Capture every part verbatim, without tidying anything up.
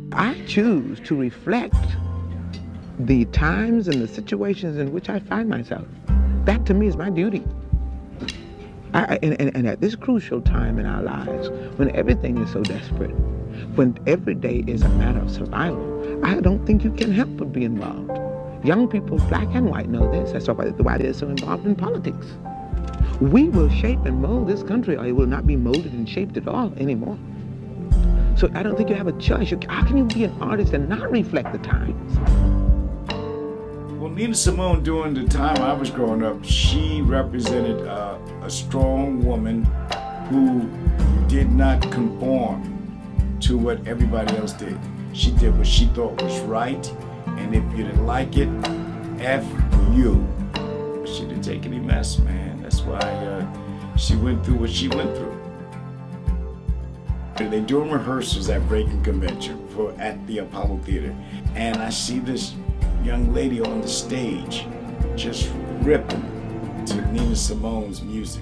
I choose to reflect the times and the situations in which I find myself. That to me is my duty. I, and, and, and at this crucial time in our lives, when everything is so desperate, when every day is a matter of survival, I don't think you can help but be involved. Young people, black and white, know this. That's why they're so involved in politics. We will shape and mold this country, or it will not be molded and shaped at all anymore. So I don't think you have a choice. How can you be an artist and not reflect the times? Well, Nina Simone, during the time I was growing up, she represented uh, a strong woman who did not conform to what everybody else did. She did what she thought was right, and if you didn't like it, F you. She didn't take any mess, man. That's why uh, she went through what she went through. They're doing rehearsals at Breakin Convention for at the Apollo Theater, and I see this young lady on the stage just ripping to Nina Simone's music.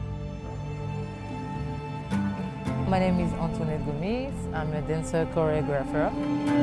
My name is Antoinette Gomis. I'm a dancer choreographer.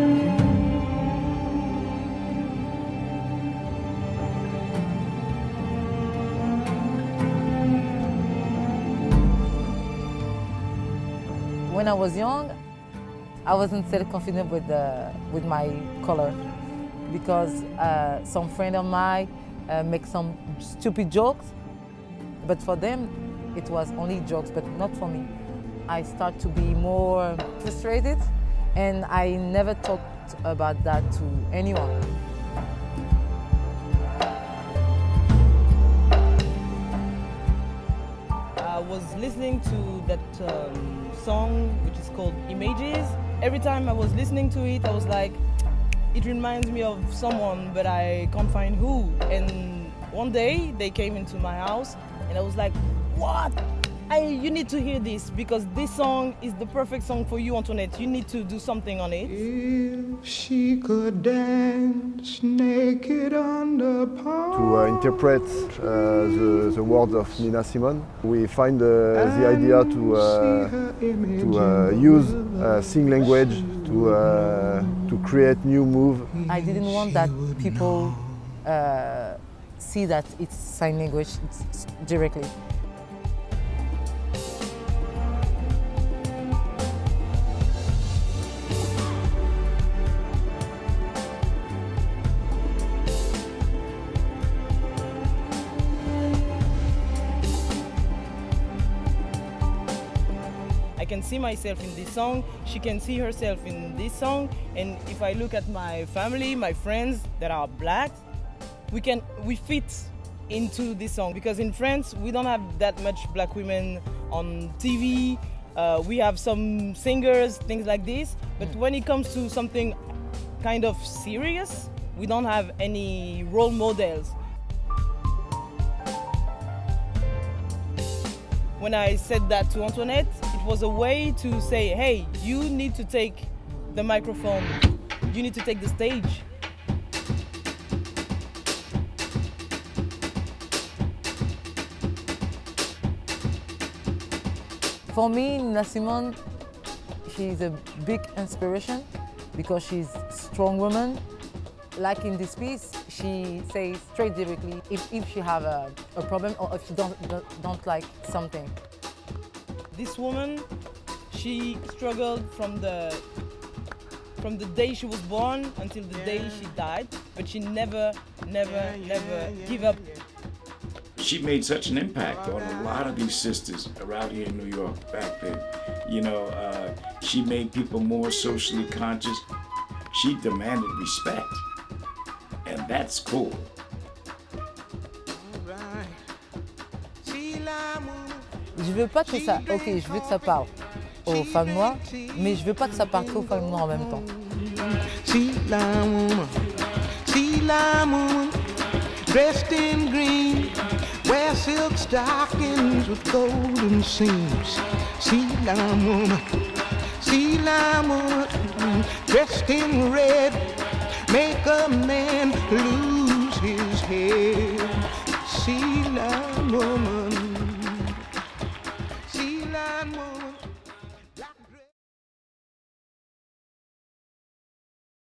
When I was young, I wasn't self-confident with, uh, with my color, because uh, some friend of mine uh, make some stupid jokes, but for them it was only jokes, but not for me. I start to be more frustrated, and I never talked about that to anyone. I was listening to that um, song which is called Images. Every time I was listening to it, I was like, it reminds me of someone, but I can't find who. And one day they came into my house and I was like, what? I, you need to hear this, because this song is the perfect song for you, Antoinette. You need to do something on it. If she could dance naked on the pond. To uh, interpret uh, the, the words of Nina Simone, we find uh, the idea to, uh, to uh, use uh, sign language to, uh, to create new move. I didn't want that people uh, see that it's sign language directly. I can see myself in this song, she can see herself in this song, and if I look at my family, my friends that are black, we can we fit into this song, because in France we don't have that much black women on T V, uh, we have some singers, things like this, but when it comes to something kind of serious, we don't have any role models. When I said that to Antoinette, it was a way to say, hey, you need to take the microphone, you need to take the stage. For me, Nina Simone, she's a big inspiration because she's a strong woman. Like in this piece, she says straight directly if, if she have a, a problem or if she don't, don't, don't like something. This woman, she struggled from the, from the day she was born until the day she died, but she never, never, never give up. She made such an impact on a lot of these sisters around here in New York back then. You know, uh, she made people more socially conscious. She demanded respect. And that's cool. Je veux pas que ça, ok, je veux que ça parle aux femmes noires, mais je veux pas que ça parle qu'aux femmes noires en même temps. Sea lime woman, sea lime woman, dressed in green, wear silk stockings with golden seams. Sea lime woman, sea lime woman, dressed in red, make a man lose his head. Sea lime woman, sea lime woman.